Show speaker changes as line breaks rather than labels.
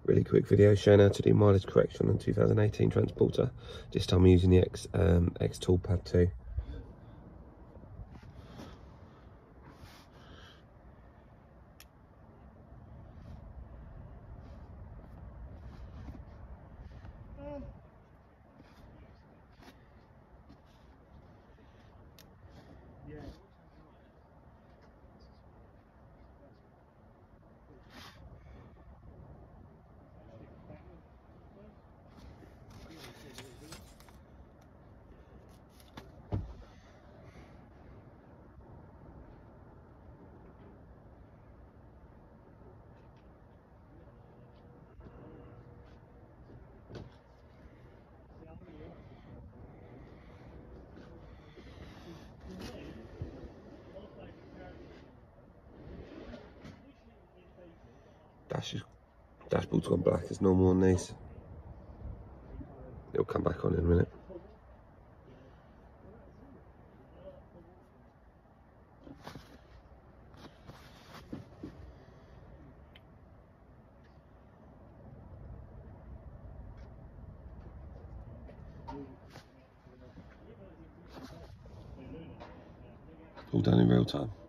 Really quick video showing how to do mileage correction on a 2018 Transporter. This time I'm using the Xtool PAD2. Dashboard's gone black as normal on these. It'll come back on in a minute. All done in real time.